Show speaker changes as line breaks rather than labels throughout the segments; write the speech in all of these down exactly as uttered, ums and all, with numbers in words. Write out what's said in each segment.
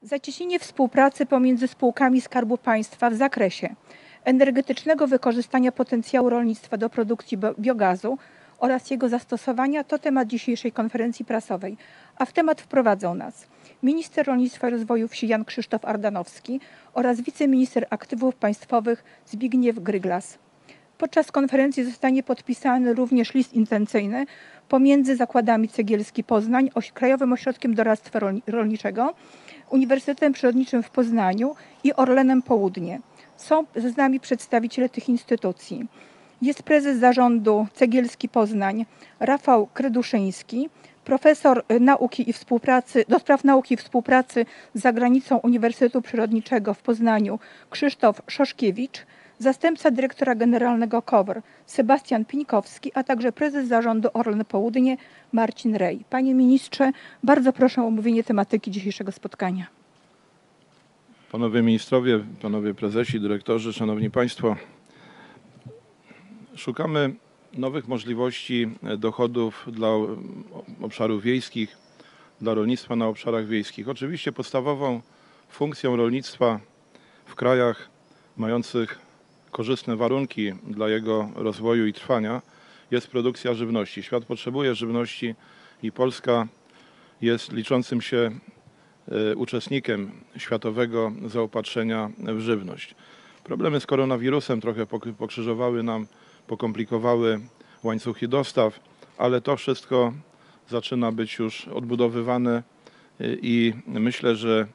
Zacieśnienie współpracy pomiędzy spółkami Skarbu Państwa w zakresie energetycznego wykorzystania potencjału rolnictwa do produkcji biogazu oraz jego zastosowania to temat dzisiejszej konferencji prasowej, a w temat wprowadzą nas minister rolnictwa i rozwoju wsi Jan Krzysztof Ardanowski oraz wiceminister aktywów państwowych Zbigniew Gryglas. Podczas konferencji zostanie podpisany również list intencyjny pomiędzy Zakładami Cegielski Poznań, Krajowym Ośrodkiem Doradztwa Rolniczego, Uniwersytetem Przyrodniczym w Poznaniu i Orlenem Południe. Są z nami przedstawiciele tych instytucji. Jest prezes zarządu Cegielski Poznań Rafał Kryduszyński, profesor nauki i współpracy, do spraw nauki i współpracy z zagranicą Uniwersytetu Przyrodniczego w Poznaniu Krzysztof Szoszkiewicz, zastępca dyrektora generalnego K O W R Sebastian Pińkowski, a także prezes zarządu Orlen Południe Marcin Rej. Panie ministrze, bardzo proszę o omówienie tematyki dzisiejszego spotkania.
Panowie ministrowie, panowie prezesi, dyrektorzy, szanowni państwo. Szukamy nowych możliwości dochodów dla obszarów wiejskich, dla rolnictwa na obszarach wiejskich. Oczywiście podstawową funkcją rolnictwa w krajach mających korzystne warunki dla jego rozwoju i trwania jest produkcja żywności. Świat potrzebuje żywności i Polska jest liczącym się uczestnikiem światowego zaopatrzenia w żywność. Problemy z koronawirusem trochę pokrzyżowały nam, pokomplikowały łańcuchy dostaw, ale to wszystko zaczyna być już odbudowywane i myślę, że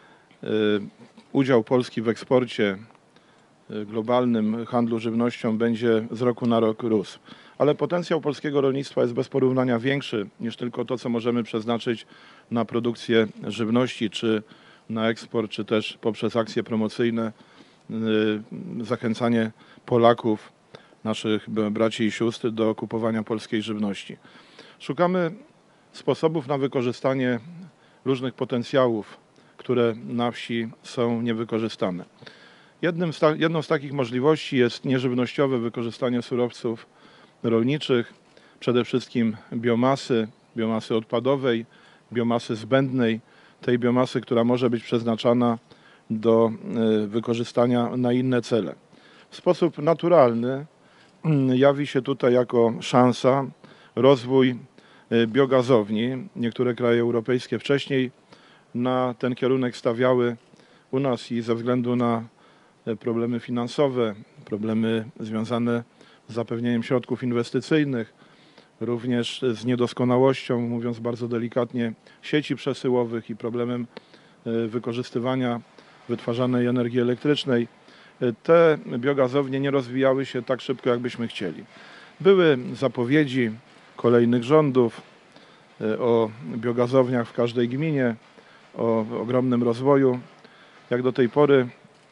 udział Polski w eksporcie, globalnym handlu żywnością będzie z roku na rok rósł. Ale potencjał polskiego rolnictwa jest bez porównania większy niż tylko to, co możemy przeznaczyć na produkcję żywności, czy na eksport, czy też poprzez akcje promocyjne, zachęcanie Polaków, naszych braci i sióstr do kupowania polskiej żywności. Szukamy sposobów na wykorzystanie różnych potencjałów, które na wsi są niewykorzystane. Jednym z ta, jedną z takich możliwości jest nieżywnościowe wykorzystanie surowców rolniczych, przede wszystkim biomasy, biomasy odpadowej, biomasy zbędnej, tej biomasy, która może być przeznaczana do wykorzystania na inne cele. W sposób naturalny jawi się tutaj jako szansa rozwój biogazowni. Niektóre kraje europejskie wcześniej na ten kierunek stawiały. U nas i ze względu na problemy finansowe, problemy związane z zapewnieniem środków inwestycyjnych, również z niedoskonałością, mówiąc bardzo delikatnie, sieci przesyłowych i problemem wykorzystywania wytwarzanej energii elektrycznej, te biogazownie nie rozwijały się tak szybko, jakbyśmy chcieli. Były zapowiedzi kolejnych rządów o biogazowniach w każdej gminie, o ogromnym rozwoju. Jak do tej pory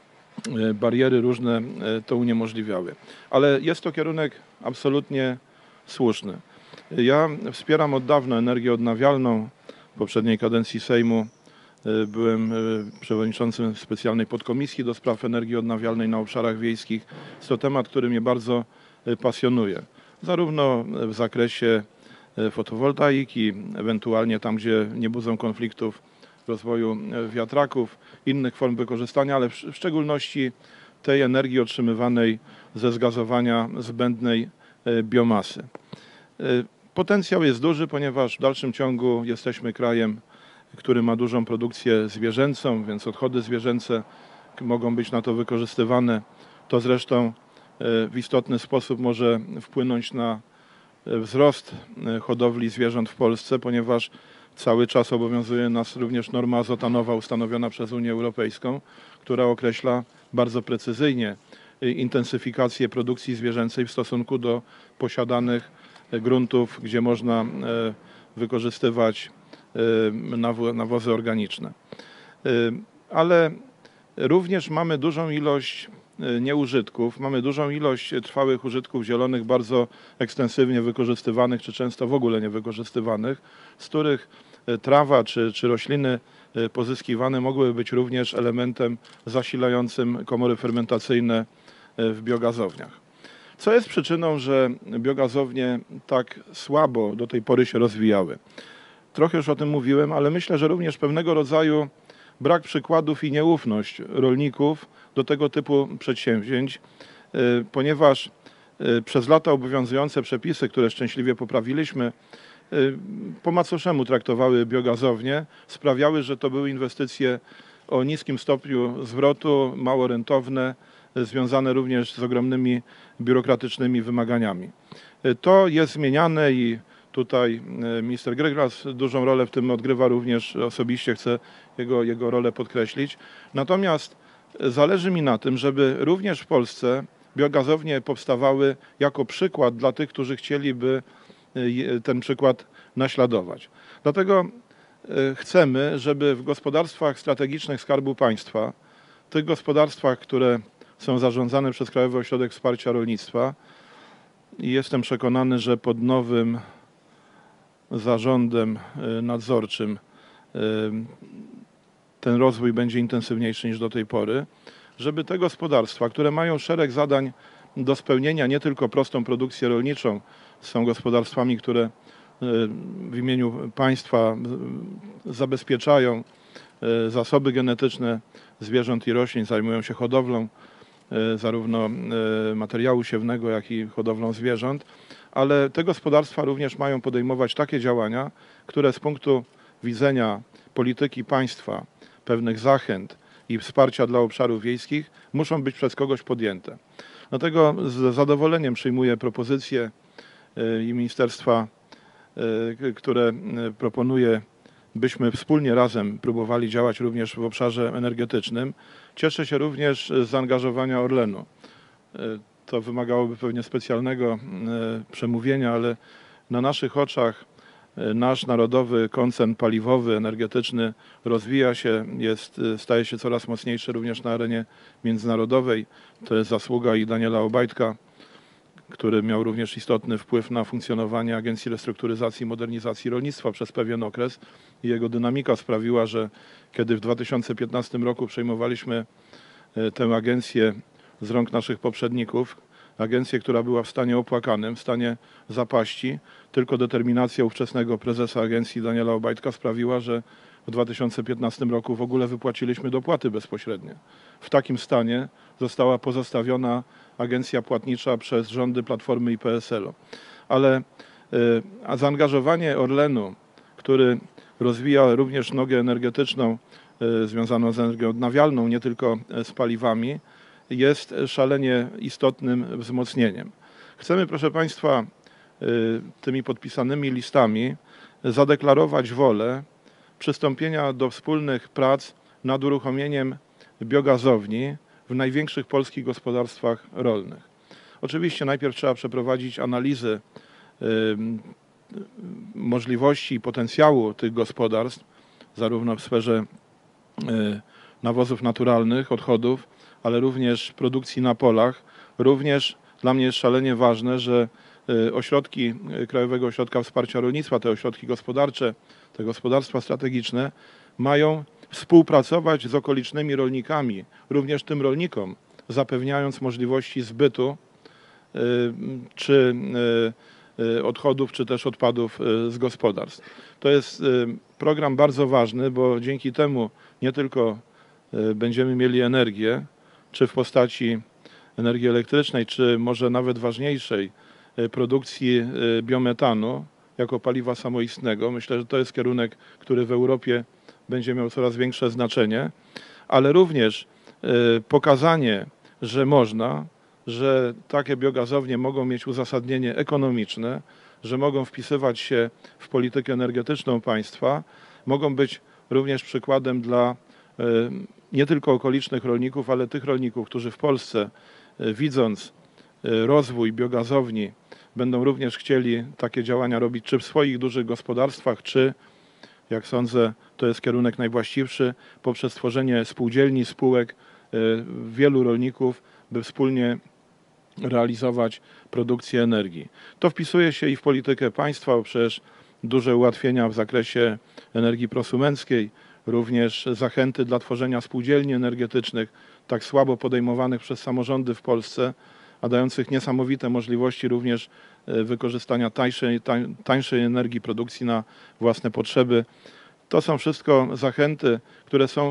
bariery różne to uniemożliwiały. Ale jest to kierunek absolutnie słuszny. Ja wspieram od dawna energię odnawialną. W poprzedniej kadencji Sejmu byłem przewodniczącym specjalnej podkomisji do spraw energii odnawialnej na obszarach wiejskich. Jest to temat, który mnie bardzo pasjonuje. Zarówno w zakresie fotowoltaiki, ewentualnie tam, gdzie nie budzą konfliktów, rozwoju wiatraków, innych form wykorzystania, ale w szczególności tej energii otrzymywanej ze zgazowania zbędnej biomasy. Potencjał jest duży, ponieważ w dalszym ciągu jesteśmy krajem, który ma dużą produkcję zwierzęcą, więc odchody zwierzęce mogą być na to wykorzystywane. To zresztą w istotny sposób może wpłynąć na wzrost hodowli zwierząt w Polsce, ponieważ cały czas obowiązuje nas również norma azotanowa ustanowiona przez Unię Europejską, która określa bardzo precyzyjnie intensyfikację produkcji zwierzęcej w stosunku do posiadanych gruntów, gdzie można wykorzystywać nawozy organiczne. Ale również mamy dużą ilość nieużytków, mamy dużą ilość trwałych użytków zielonych, bardzo ekstensywnie wykorzystywanych, czy często w ogóle niewykorzystywanych, z których trawa czy, czy rośliny pozyskiwane mogłyby być również elementem zasilającym komory fermentacyjne w biogazowniach. Co jest przyczyną, że biogazownie tak słabo do tej pory się rozwijały? Trochę już o tym mówiłem, ale myślę, że również pewnego rodzaju brak przykładów i nieufność rolników do tego typu przedsięwzięć, ponieważ przez lata obowiązujące przepisy, które szczęśliwie poprawiliśmy, po macoszemu traktowały biogazownie, sprawiały, że to były inwestycje o niskim stopniu zwrotu, mało rentowne, związane również z ogromnymi biurokratycznymi wymaganiami. To jest zmieniane i tutaj minister Gryglas dużą rolę w tym odgrywa, również osobiście chcę jego, jego rolę podkreślić. Natomiast zależy mi na tym, żeby również w Polsce biogazownie powstawały jako przykład dla tych, którzy chcieliby ten przykład naśladować. Dlatego chcemy, żeby w gospodarstwach strategicznych Skarbu Państwa, tych gospodarstwach, które są zarządzane przez Krajowy Ośrodek Wsparcia Rolnictwa, i jestem przekonany, że pod nowym zarządem nadzorczym ten rozwój będzie intensywniejszy niż do tej pory, żeby te gospodarstwa, które mają szereg zadań do spełnienia, nie tylko prostą produkcję rolniczą, są gospodarstwami, które w imieniu państwa zabezpieczają zasoby genetyczne zwierząt i roślin, zajmują się hodowlą zarówno materiału siewnego, jak i hodowlą zwierząt, ale te gospodarstwa również mają podejmować takie działania, które z punktu widzenia polityki państwa, pewnych zachęt i wsparcia dla obszarów wiejskich muszą być przez kogoś podjęte. Dlatego z zadowoleniem przyjmuję propozycje i ministerstwa, które proponuje, byśmy wspólnie razem próbowali działać również w obszarze energetycznym. Cieszę się również z zaangażowania Orlenu. To wymagałoby pewnie specjalnego przemówienia, ale na naszych oczach nasz narodowy koncern paliwowy, energetyczny rozwija się, jest, staje się coraz mocniejszy również na arenie międzynarodowej. To jest zasługa i Daniela Obajtka, który miał również istotny wpływ na funkcjonowanie Agencji Restrukturyzacji i Modernizacji Rolnictwa przez pewien okres. I jego dynamika sprawiła, że kiedy w dwa tysiące piętnastym roku przejmowaliśmy tę agencję z rąk naszych poprzedników, agencję, która była w stanie opłakanym, w stanie zapaści, tylko determinacja ówczesnego prezesa agencji Daniela Obajtka sprawiła, że w dwa tysiące piętnastym roku w ogóle wypłaciliśmy dopłaty bezpośrednie. W takim stanie została pozostawiona agencja płatnicza przez rządy Platformy i P S L-u. Ale a zaangażowanie Orlenu, który rozwija również nogę energetyczną związaną z energią odnawialną, nie tylko z paliwami, jest szalenie istotnym wzmocnieniem. Chcemy, proszę Państwa, tymi podpisanymi listami zadeklarować wolę przystąpienia do wspólnych prac nad uruchomieniem biogazowni w największych polskich gospodarstwach rolnych. Oczywiście najpierw trzeba przeprowadzić analizy możliwości i potencjału tych gospodarstw, zarówno w sferze nawozów naturalnych, odchodów, ale również produkcji na polach. Również dla mnie jest szalenie ważne, że ośrodki Krajowego Ośrodka Wsparcia Rolnictwa, te ośrodki gospodarcze, te gospodarstwa strategiczne mają współpracować z okolicznymi rolnikami, również tym rolnikom, zapewniając możliwości zbytu czy odchodów, czy też odpadów z gospodarstw. To jest program bardzo ważny, bo dzięki temu nie tylko będziemy mieli energię, czy w postaci energii elektrycznej, czy może nawet ważniejszej produkcji biometanu jako paliwa samoistnego. Myślę, że to jest kierunek, który w Europie będzie miał coraz większe znaczenie, ale również pokazanie, że można, że takie biogazownie mogą mieć uzasadnienie ekonomiczne, że mogą wpisywać się w politykę energetyczną państwa, mogą być również przykładem dla nie tylko okolicznych rolników, ale tych rolników, którzy w Polsce, widząc rozwój biogazowni, będą również chcieli takie działania robić, czy w swoich dużych gospodarstwach, czy, jak sądzę, to jest kierunek najwłaściwszy, poprzez tworzenie spółdzielni, spółek wielu rolników, by wspólnie realizować produkcję energii. To wpisuje się i w politykę państwa, bo przecież duże ułatwienia w zakresie energii prosumenckiej, również zachęty dla tworzenia spółdzielni energetycznych, tak słabo podejmowanych przez samorządy w Polsce, a dających niesamowite możliwości również wykorzystania tańszej, tańszej energii, produkcji na własne potrzeby. To są wszystko zachęty, które są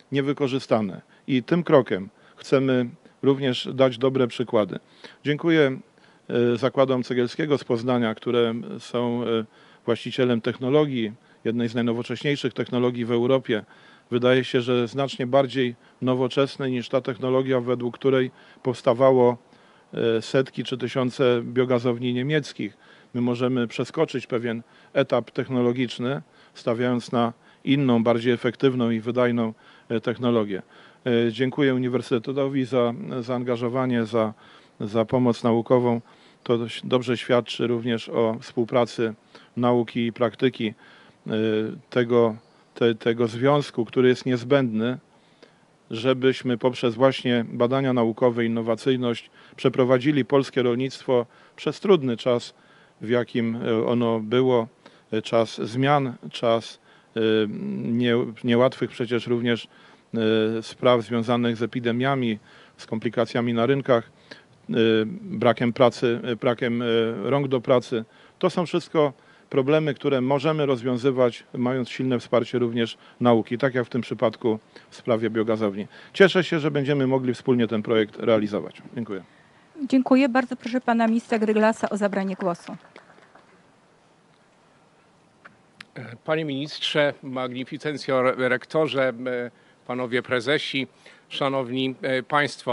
niewykorzystane. I tym krokiem chcemy również dać dobre przykłady. Dziękuję Zakładom Cegielskiego z Poznania, które są właścicielem technologii, jednej z najnowocześniejszych technologii w Europie. Wydaje się, że znacznie bardziej nowoczesnej niż ta technologia, według której powstawało setki czy tysiące biogazowni niemieckich. My możemy przeskoczyć pewien etap technologiczny, stawiając na inną, bardziej efektywną i wydajną technologię. Dziękuję Uniwersytetowi za zaangażowanie, za, za pomoc naukową. To dobrze świadczy również o współpracy nauki i praktyki, tego, te, tego związku, który jest niezbędny, żebyśmy poprzez właśnie badania naukowe, innowacyjność przeprowadzili polskie rolnictwo przez trudny czas, w jakim ono było, czas zmian, czas nie, niełatwych przecież również spraw związanych z epidemiami, z komplikacjami na rynkach, brakiem pracy, brakiem rąk do pracy. To są wszystko problemy, które możemy rozwiązywać, mając silne wsparcie również nauki, tak jak w tym przypadku w sprawie biogazowni. Cieszę się, że będziemy mogli wspólnie ten projekt realizować. Dziękuję.
Dziękuję. Bardzo proszę pana ministra Gryglasa o zabranie głosu.
Panie ministrze, magnificencjo rektorze, panowie prezesi, szanowni państwo.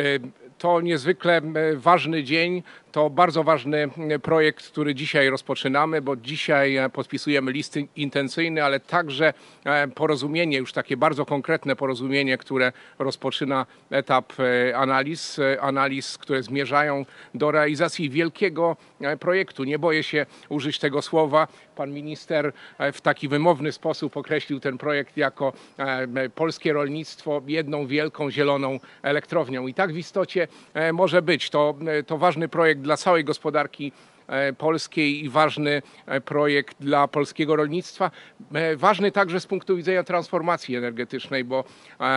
To niezwykle ważny dzień, to bardzo ważny projekt, który dzisiaj rozpoczynamy, bo dzisiaj podpisujemy list intencyjny, ale także porozumienie, już takie bardzo konkretne porozumienie, które rozpoczyna etap analiz, analiz, które zmierzają do realizacji wielkiego projektu. Nie boję się użyć tego słowa. Pan minister w taki wymowny sposób określił ten projekt jako polskie rolnictwo jedną wielką zieloną elektrownią. I tak w istocie może być. To, to ważny projekt dla całej gospodarki polskiej i ważny projekt dla polskiego rolnictwa. Ważny także z punktu widzenia transformacji energetycznej, bo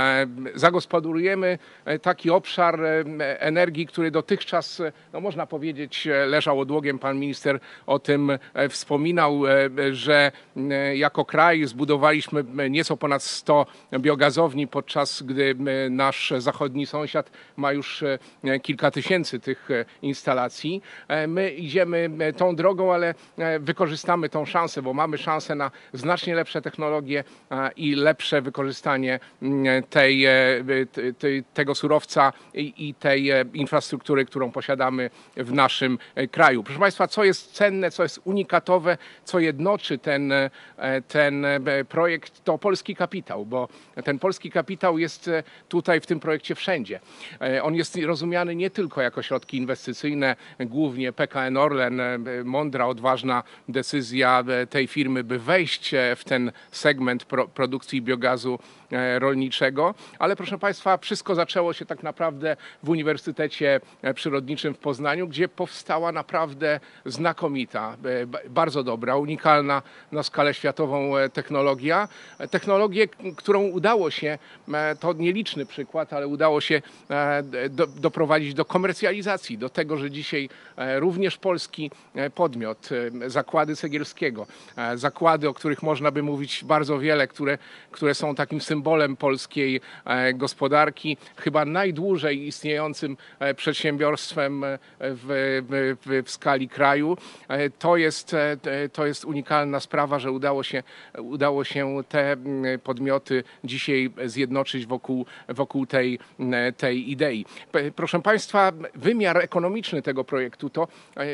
zagospodarujemy taki obszar energii, który dotychczas, no można powiedzieć, leżał odłogiem. Pan minister o tym wspominał, że jako kraj zbudowaliśmy nieco ponad sto biogazowni, podczas gdy nasz zachodni sąsiad ma już kilka tysięcy tych instalacji. My idziemy tą drogą, ale wykorzystamy tą szansę, bo mamy szansę na znacznie lepsze technologie i lepsze wykorzystanie tej, tej, tego surowca i tej infrastruktury, którą posiadamy w naszym kraju. Proszę państwa, co jest cenne, co jest unikatowe, co jednoczy ten, ten projekt, to polski kapitał, bo ten polski kapitał jest tutaj w tym projekcie wszędzie. On jest rozumiany nie tylko jako środki inwestycyjne, głównie P K N Orlen, mądra, odważna decyzja tej firmy, by wejść w ten segment pro, produkcji biogazu rolniczego, ale proszę państwa, wszystko zaczęło się tak naprawdę w Uniwersytecie Przyrodniczym w Poznaniu, gdzie powstała naprawdę znakomita, bardzo dobra, unikalna na skalę światową technologia. Technologię, którą udało się, to nieliczny przykład, ale udało się do, doprowadzić do komercjalizacji, do tego, że dzisiaj również polski podmiot, zakłady Cegielskiego, zakłady, o których można by mówić bardzo wiele, które, które są takim symbolem polskiej gospodarki, chyba najdłużej istniejącym przedsiębiorstwem w, w, w skali kraju. To jest, to jest unikalna sprawa, że udało się, udało się te podmioty dzisiaj zjednoczyć wokół, wokół tej, tej idei. Proszę państwa, wymiar ekonomiczny tego projektu to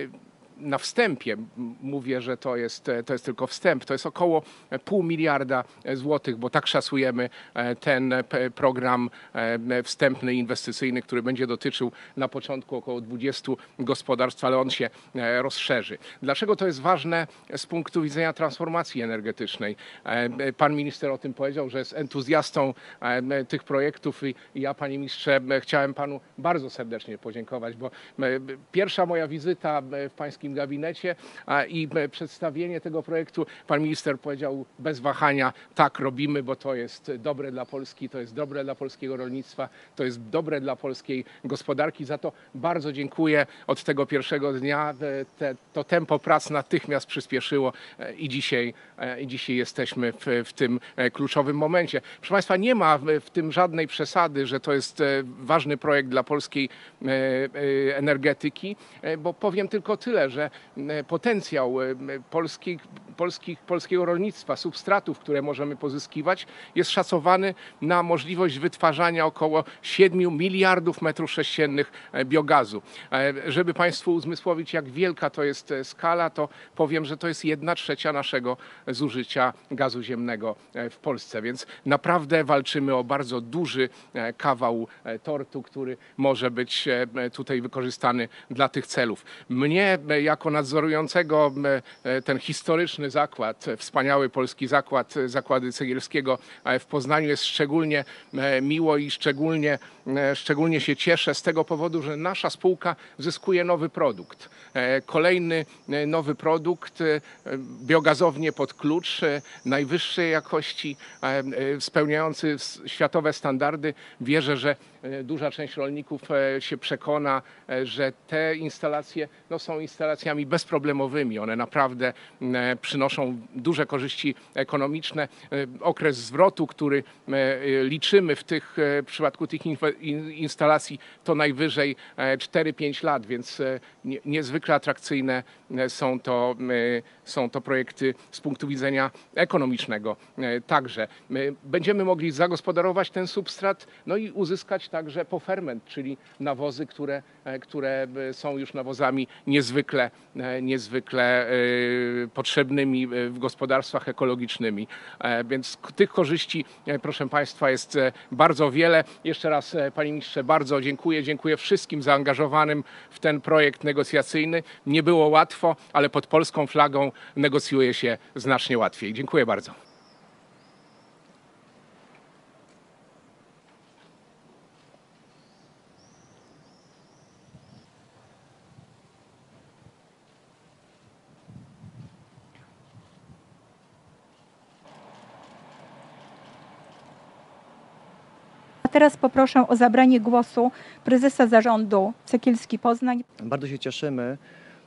na wstępie mówię, że to jest, to jest tylko wstęp, to jest około pół miliarda złotych, bo tak szacujemy ten program wstępny inwestycyjny, który będzie dotyczył na początku około dwudziestu gospodarstw, ale on się rozszerzy. Dlaczego to jest ważne z punktu widzenia transformacji energetycznej? Pan minister o tym powiedział, że jest entuzjastą tych projektów i ja, panie ministrze, chciałem panu bardzo serdecznie podziękować, bo pierwsza moja wizyta w pańskim moim gabinecie i przedstawienie tego projektu. Pan minister powiedział bez wahania, tak robimy, bo to jest dobre dla Polski, to jest dobre dla polskiego rolnictwa, to jest dobre dla polskiej gospodarki. Za to bardzo dziękuję. Od tego pierwszego dnia te, to tempo prac natychmiast przyspieszyło i dzisiaj, i dzisiaj jesteśmy w, w tym kluczowym momencie. Proszę Państwa, nie ma w tym żadnej przesady, że to jest ważny projekt dla polskiej energetyki, bo powiem tylko tyle, że potencjał polskich, polskich, polskiego rolnictwa, substratów, które możemy pozyskiwać, jest szacowany na możliwość wytwarzania około siedmiu miliardów metrów sześciennych biogazu. Żeby Państwu uzmysłowić, jak wielka to jest skala, to powiem, że to jest jedna trzecia naszego zużycia gazu ziemnego w Polsce, więc naprawdę walczymy o bardzo duży kawał tortu, który może być tutaj wykorzystany dla tych celów. Mnie jako nadzorującego ten historyczny zakład, wspaniały polski zakład Zakłady Cegielskiego w Poznaniu jest szczególnie miło i szczególnie, szczególnie się cieszę z tego powodu, że nasza spółka zyskuje nowy produkt. Kolejny nowy produkt, biogazownię pod klucz, najwyższej jakości, spełniający światowe standardy. Wierzę, że duża część rolników się przekona, że te instalacje no, są instalacjami bezproblemowymi. One naprawdę przynoszą duże korzyści ekonomiczne. Okres zwrotu, który liczymy w, tych, w przypadku tych instalacji, to najwyżej cztery pięć lat, więc niezwykle atrakcyjne są to, są to projekty z punktu widzenia ekonomicznego także. Będziemy mogli zagospodarować ten substrat, no i uzyskać także poferment, czyli nawozy, które, które są już nawozami niezwykle, niezwykle potrzebnymi w gospodarstwach ekologicznymi. Więc tych korzyści, proszę Państwa, jest bardzo wiele. Jeszcze raz, Panie Ministrze, bardzo dziękuję. Dziękuję wszystkim zaangażowanym w ten projekt negocjacyjny. Nie było łatwo, ale pod polską flagą negocjuje się znacznie łatwiej. Dziękuję bardzo.
A teraz poproszę o zabranie głosu prezesa zarządu Cegielski Poznań.
Bardzo się cieszymy,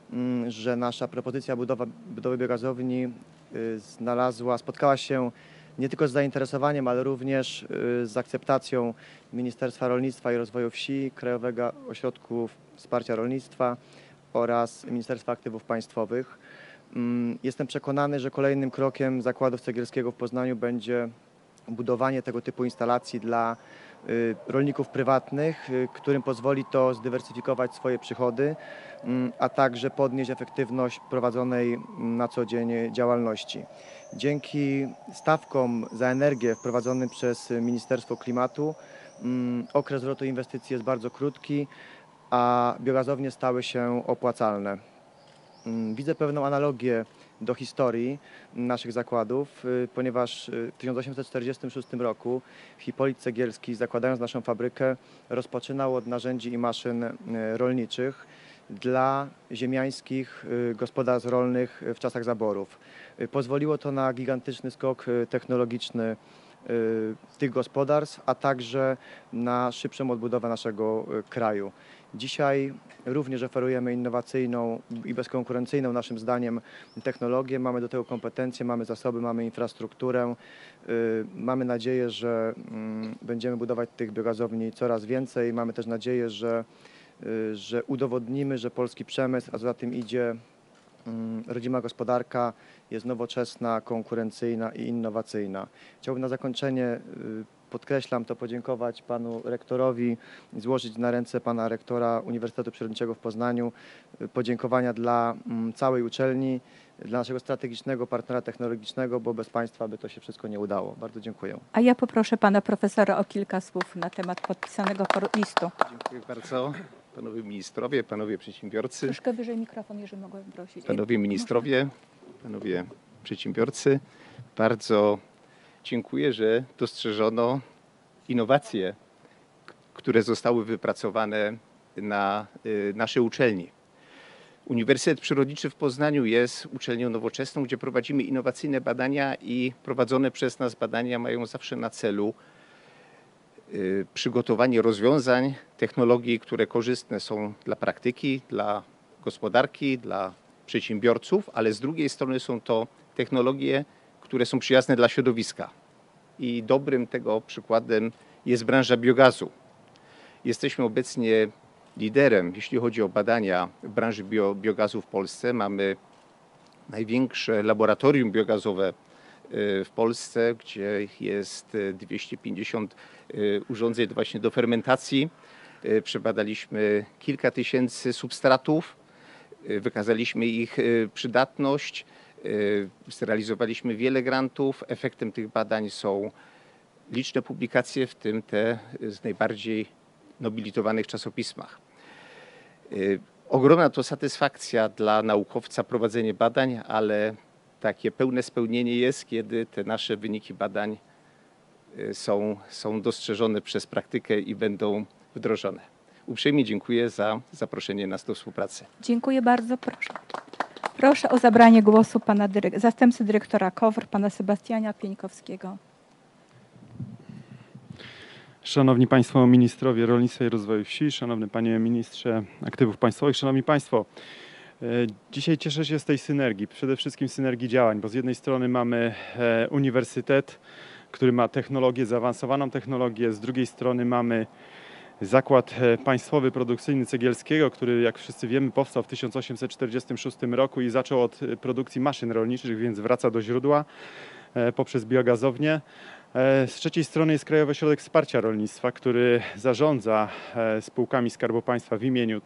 że nasza propozycja budowa, budowy biogazowni znalazła, spotkała się nie tylko z zainteresowaniem, ale również z akceptacją Ministerstwa Rolnictwa i Rozwoju Wsi, Krajowego Ośrodku Wsparcia Rolnictwa oraz Ministerstwa Aktywów Państwowych. Jestem przekonany, że kolejnym krokiem Zakładów Cegielskiego w Poznaniu będzie budowanie tego typu instalacji dla rolników prywatnych, którym pozwoli to zdywersyfikować swoje przychody, a także podnieść efektywność prowadzonej na co dzień działalności. Dzięki stawkom za energię wprowadzonym przez Ministerstwo Klimatu okres zwrotu inwestycji jest bardzo krótki, a biogazownie stały się opłacalne. Widzę pewną analogię do historii naszych zakładów, ponieważ w tysiąc osiemset czterdziestym szóstym roku Hipolit Cegielski, zakładając naszą fabrykę, rozpoczynał od narzędzi i maszyn rolniczych dla ziemiańskich gospodarstw rolnych w czasach zaborów. Pozwoliło to na gigantyczny skok technologiczny tych gospodarstw, a także na szybszą odbudowę naszego kraju. Dzisiaj również oferujemy innowacyjną i bezkonkurencyjną naszym zdaniem technologię. Mamy do tego kompetencje, mamy zasoby, mamy infrastrukturę. Mamy nadzieję, że będziemy budować tych biogazowni coraz więcej. Mamy też nadzieję, że, że udowodnimy, że polski przemysł, a za tym idzie rodzima gospodarka, jest nowoczesna, konkurencyjna i innowacyjna. Chciałbym na zakończenie, podkreślam to, podziękować panu rektorowi, złożyć na ręce pana rektora Uniwersytetu Przyrodniczego w Poznaniu podziękowania dla całej uczelni, dla naszego strategicznego partnera technologicznego, bo bez państwa by to się wszystko nie udało. Bardzo dziękuję.
A ja poproszę pana profesora o kilka słów na temat podpisanego listu.
Dziękuję bardzo. Panowie ministrowie, panowie przedsiębiorcy.
Troszkę wyżej mikrofon, jeżeli mogłem prosić.
Panowie ministrowie, panowie przedsiębiorcy. Bardzo dziękuję, że dostrzeżono innowacje, które zostały wypracowane na naszej uczelni. Uniwersytet Przyrodniczy w Poznaniu jest uczelnią nowoczesną, gdzie prowadzimy innowacyjne badania i prowadzone przez nas badania mają zawsze na celu y, przygotowanie rozwiązań, technologii, które korzystne są dla praktyki, dla gospodarki, dla przedsiębiorców, ale z drugiej strony są to technologie, które są przyjazne dla środowiska. I dobrym tego przykładem jest branża biogazu. Jesteśmy obecnie liderem, jeśli chodzi o badania w branży bio, biogazu w Polsce. Mamy największe laboratorium biogazowe w Polsce, gdzie jest dwieście pięćdziesiąt urządzeń właśnie do fermentacji. Przebadaliśmy kilka tysięcy substratów, wykazaliśmy ich przydatność, zrealizowaliśmy wiele grantów. Efektem tych badań są liczne publikacje, w tym te z najbardziej nobilitowanych czasopismach. Ogromna to satysfakcja dla naukowca prowadzenie badań, ale takie pełne spełnienie jest, kiedy te nasze wyniki badań są, są dostrzeżone przez praktykę i będą wdrożone. Uprzejmie dziękuję za zaproszenie nas do współpracy.
Dziękuję bardzo. Proszę. Proszę o zabranie głosu pana dyre- zastępcy dyrektora K O W R, pana Sebastiana Pieńkowskiego.
Szanowni Państwo Ministrowie Rolnictwa i Rozwoju Wsi, Szanowny Panie Ministrze Aktywów Państwowych, Szanowni Państwo, dzisiaj cieszę się z tej synergii, przede wszystkim synergii działań, bo z jednej strony mamy uniwersytet, który ma technologię, zaawansowaną technologię, z drugiej strony mamy Zakład Państwowy Produkcyjny Cegielskiego, który, jak wszyscy wiemy, powstał w tysiąc osiemset czterdziestym szóstym roku i zaczął od produkcji maszyn rolniczych, więc wraca do źródła poprzez biogazownię. Z trzeciej strony jest Krajowy Ośrodek Wsparcia Rolnictwa, który zarządza spółkami Skarbu Państwa w imieniu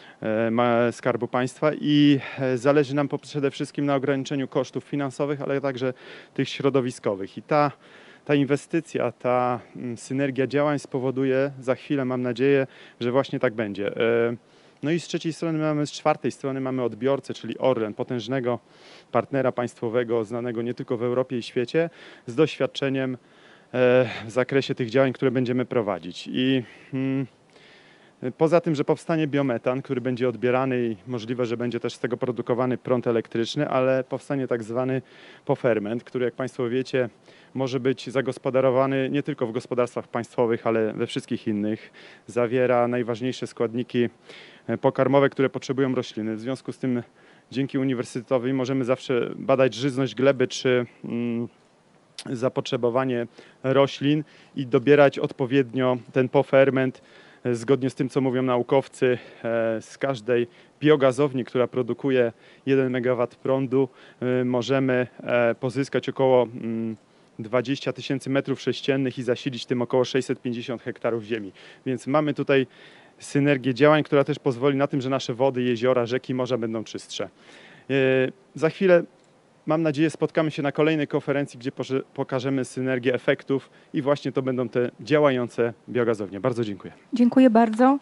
Skarbu Państwa i zależy nam przede wszystkim na ograniczeniu kosztów finansowych, ale także tych środowiskowych. I ta, ta inwestycja, ta synergia działań spowoduje za chwilę, mam nadzieję, że właśnie tak będzie. No i z trzeciej strony mamy, z czwartej strony mamy odbiorcę, czyli Orlen, potężnego partnera państwowego, znanego nie tylko w Europie i świecie, z doświadczeniem w zakresie tych działań, które będziemy prowadzić. I hmm, poza tym, że powstanie biometan, który będzie odbierany i możliwe, że będzie też z tego produkowany prąd elektryczny, ale powstanie tak zwany poferment, który, jak Państwo wiecie, może być zagospodarowany nie tylko w gospodarstwach państwowych, ale we wszystkich innych. Zawiera najważniejsze składniki pokarmowe, które potrzebują rośliny. W związku z tym dzięki uniwersytetowi możemy zawsze badać żyzność gleby czy mm, zapotrzebowanie roślin i dobierać odpowiednio ten poferment zgodnie z tym, co mówią naukowcy. Z każdej biogazowni, która produkuje jeden megawat prądu, możemy pozyskać około dwadzieścia tysięcy metrów sześciennych i zasilić tym około sześćset pięćdziesiąt hektarów ziemi. Więc mamy tutaj synergię działań, która też pozwoli na tym, że nasze wody, jeziora, rzeki, morza będą czystsze. Za chwilę, mam nadzieję, spotkamy się na kolejnej konferencji, gdzie pokażemy synergię efektów i właśnie to będą te działające biogazownie. Bardzo dziękuję.
Dziękuję bardzo.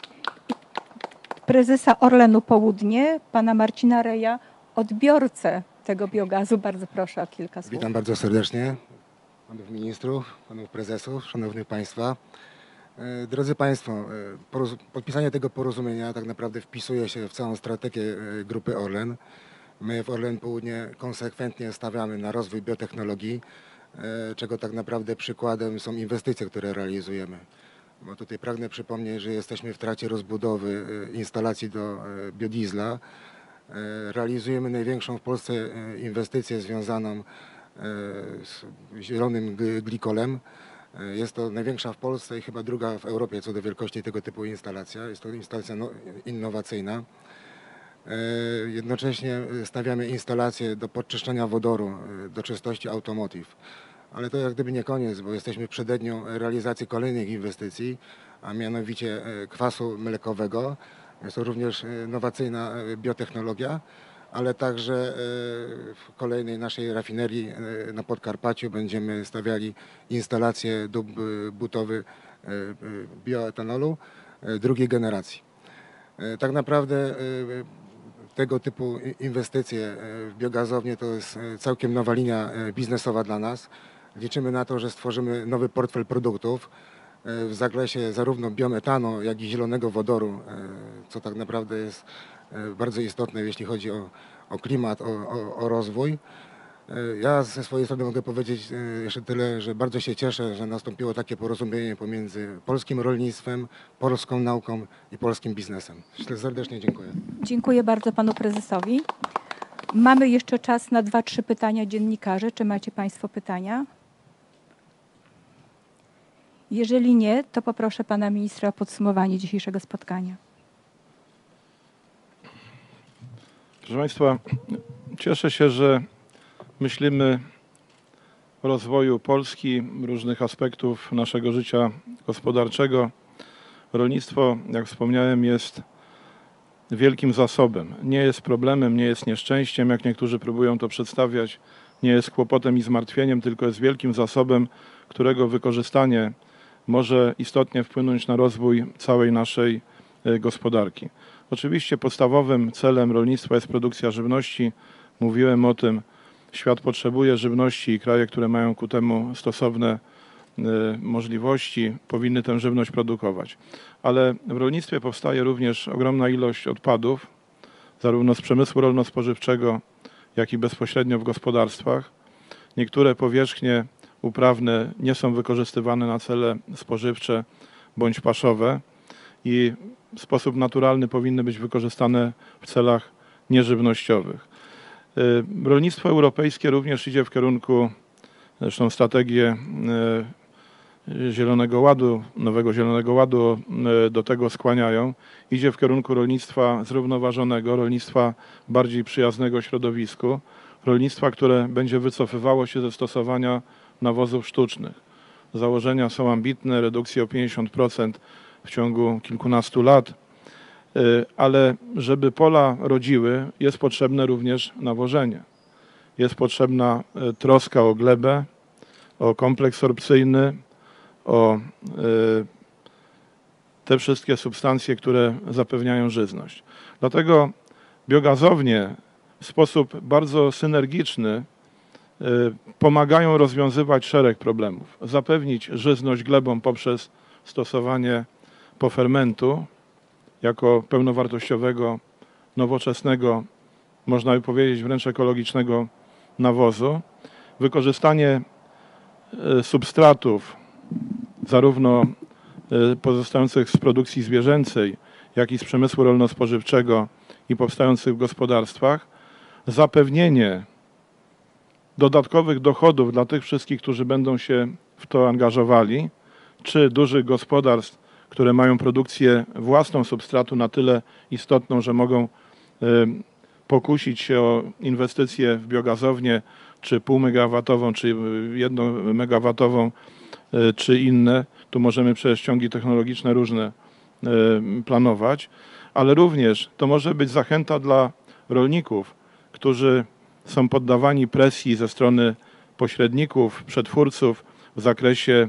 Prezesa Orlenu Południe, pana Marcina Reja, odbiorcę tego biogazu. Bardzo proszę o kilka słów.
Witam bardzo serdecznie panów ministrów, panów prezesów, szanownych państwa. Drodzy Państwo, podpisanie tego porozumienia tak naprawdę wpisuje się w całą strategię Grupy Orlen. My w Orlen Południe konsekwentnie stawiamy na rozwój biotechnologii, czego tak naprawdę przykładem są inwestycje, które realizujemy. Bo tutaj pragnę przypomnieć, że jesteśmy w trakcie rozbudowy instalacji do biodiesla. Realizujemy największą w Polsce inwestycję związaną z zielonym glikolem. Jest to największa w Polsce i chyba druga w Europie co do wielkości tego typu instalacja. Jest to instalacja innowacyjna. Jednocześnie stawiamy instalację do podczyszczania wodoru, do czystości automotive. Ale to jak gdyby nie koniec, bo jesteśmy w przededniu realizacji kolejnych inwestycji, a mianowicie kwasu mlekowego. Jest to również innowacyjna biotechnologia, ale także w kolejnej naszej rafinerii na Podkarpaciu będziemy stawiali instalację dób butowy bioetanolu drugiej generacji. Tak naprawdę tego typu inwestycje w biogazownię to jest całkiem nowa linia biznesowa dla nas. Liczymy na to, że stworzymy nowy portfel produktów, w zakresie zarówno biometanu, jak i zielonego wodoru, co tak naprawdę jest bardzo istotne, jeśli chodzi o, o klimat, o, o, o rozwój. Ja ze swojej strony mogę powiedzieć jeszcze tyle, że bardzo się cieszę, że nastąpiło takie porozumienie pomiędzy polskim rolnictwem, polską nauką i polskim biznesem. Serdecznie dziękuję.
Dziękuję bardzo panu prezesowi. Mamy jeszcze czas na dwa, trzy pytania dziennikarzy. Czy macie państwo pytania? Jeżeli nie, to poproszę pana ministra o podsumowanie dzisiejszego spotkania.
Proszę Państwa, cieszę się, że myślimy o rozwoju Polski, różnych aspektów naszego życia gospodarczego. Rolnictwo, jak wspomniałem, jest wielkim zasobem. Nie jest problemem, nie jest nieszczęściem, jak niektórzy próbują to przedstawiać. Nie jest kłopotem i zmartwieniem, tylko jest wielkim zasobem, którego wykorzystanie może istotnie wpłynąć na rozwój całej naszej gospodarki. Oczywiście podstawowym celem rolnictwa jest produkcja żywności. Mówiłem o tym. Świat potrzebuje żywności i kraje, które mają ku temu stosowne możliwości, powinny tę żywność produkować. Ale w rolnictwie powstaje również ogromna ilość odpadów, zarówno z przemysłu rolno-spożywczego, jak i bezpośrednio w gospodarstwach. Niektóre powierzchnie uprawne nie są wykorzystywane na cele spożywcze bądź paszowe i w sposób naturalny powinny być wykorzystane w celach nieżywnościowych. Rolnictwo europejskie również idzie w kierunku, zresztą strategię Zielonego Ładu, nowego Zielonego Ładu do tego skłaniają, idzie w kierunku rolnictwa zrównoważonego, rolnictwa bardziej przyjaznego środowisku, rolnictwa, które będzie wycofywało się ze stosowania nawozów sztucznych. Założenia są ambitne, redukcja o pięćdziesiąt procent w ciągu kilkunastu lat, ale żeby pola rodziły, jest potrzebne również nawożenie. Jest potrzebna troska o glebę, o kompleks sorpcyjny, o te wszystkie substancje, które zapewniają żyzność. Dlatego biogazownie w sposób bardzo synergiczny pomagają rozwiązywać szereg problemów. Zapewnić żyzność glebom poprzez stosowanie pofermentu jako pełnowartościowego, nowoczesnego, można by powiedzieć wręcz ekologicznego nawozu. Wykorzystanie substratów zarówno pozostających z produkcji zwierzęcej, jak i z przemysłu rolno-spożywczego i powstających w gospodarstwach. Zapewnienie dodatkowych dochodów dla tych wszystkich, którzy będą się w to angażowali, czy dużych gospodarstw, które mają produkcję własną substratu na tyle istotną, że mogą pokusić się o inwestycje w biogazownię, czy półmegawatową, czy jednomegawatową, czy inne. Tu możemy przecież ciągi technologiczne różne planować, ale również to może być zachęta dla rolników, którzy są poddawani presji ze strony pośredników, przetwórców w zakresie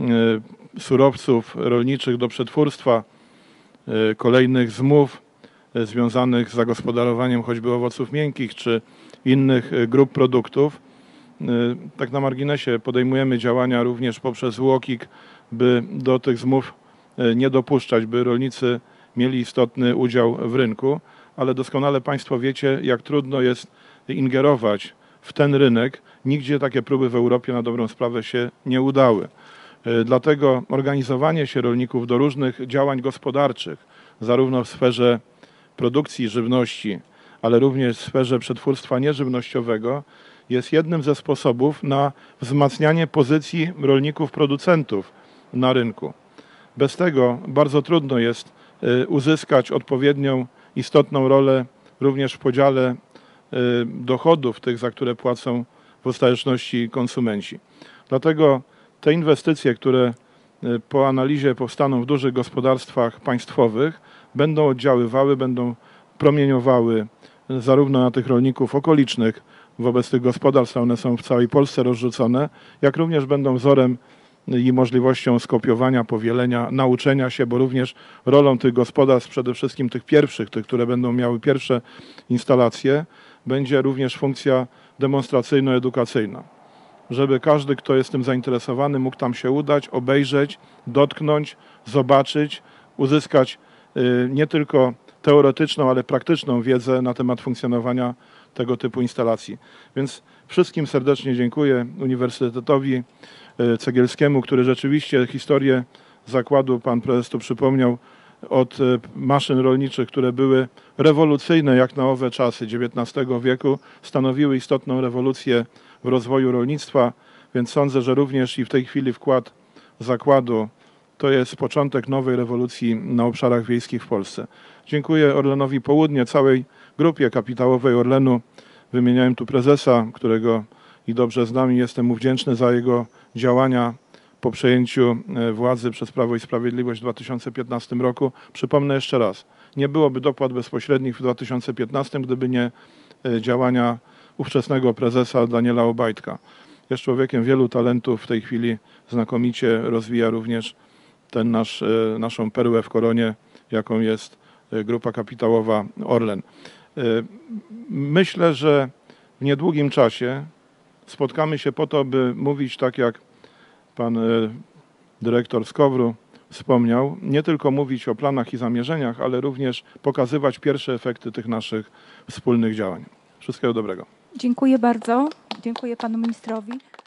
surowców rolniczych do przetwórstwa, kolejnych zmów związanych z zagospodarowaniem choćby owoców miękkich czy innych grup produktów. Tak na marginesie podejmujemy działania również poprzez UOKiK, by do tych zmów nie dopuszczać, by rolnicy mieli istotny udział w rynku, ale doskonale Państwo wiecie, jak trudno jest ingerować w ten rynek. Nigdzie takie próby w Europie na dobrą sprawę się nie udały. Dlatego organizowanie się rolników do różnych działań gospodarczych, zarówno w sferze produkcji żywności, ale również w sferze przetwórstwa nieżywnościowego, jest jednym ze sposobów na wzmacnianie pozycji rolników, producentów na rynku. Bez tego bardzo trudno jest uzyskać odpowiednią, istotną rolę również w podziale dochodów, tych, za które płacą w ostateczności konsumenci. Dlatego te inwestycje, które po analizie powstaną w dużych gospodarstwach państwowych, będą oddziaływały, będą promieniowały zarówno na tych rolników okolicznych wobec tych gospodarstw, one są w całej Polsce rozrzucone, jak również będą wzorem i możliwością skopiowania, powielenia, nauczenia się, bo również rolą tych gospodarstw, przede wszystkim tych pierwszych, tych, które będą miały pierwsze instalacje, będzie również funkcja demonstracyjno-edukacyjna. żeby każdy, kto jest tym zainteresowany, mógł tam się udać, obejrzeć, dotknąć, zobaczyć, uzyskać y, nie tylko teoretyczną, ale praktyczną wiedzę na temat funkcjonowania tego typu instalacji. Więc wszystkim serdecznie dziękuję Uniwersytetowi y, Cegielskiemu, który rzeczywiście historię zakładu, pan prezes tu przypomniał, od y, maszyn rolniczych, które były rewolucyjne jak na owe czasy dziewiętnastego wieku, stanowiły istotną rewolucję w rozwoju rolnictwa, więc sądzę, że również i w tej chwili wkład zakładu to jest początek nowej rewolucji na obszarach wiejskich w Polsce. Dziękuję Orlenowi Południe, całej grupie kapitałowej Orlenu. Wymieniałem tu prezesa, którego i dobrze znam i jestem mu wdzięczny za jego działania po przejęciu władzy przez Prawo i Sprawiedliwość w dwa tysiące piętnastym roku. Przypomnę jeszcze raz, nie byłoby dopłat bezpośrednich w dwa tysiące piętnastym, gdyby nie działania ówczesnego prezesa Daniela Obajtka. Jest człowiekiem wielu talentów, w tej chwili znakomicie rozwija również ten nasz, naszą perłę w koronie, jaką jest grupa kapitałowa Orlen. Myślę, że w niedługim czasie spotkamy się po to, by mówić tak jak pan dyrektor z Kowru wspomniał, nie tylko mówić o planach i zamierzeniach, ale również pokazywać pierwsze efekty tych naszych wspólnych działań. Wszystkiego dobrego.
Dziękuję bardzo. Dziękuję panu ministrowi.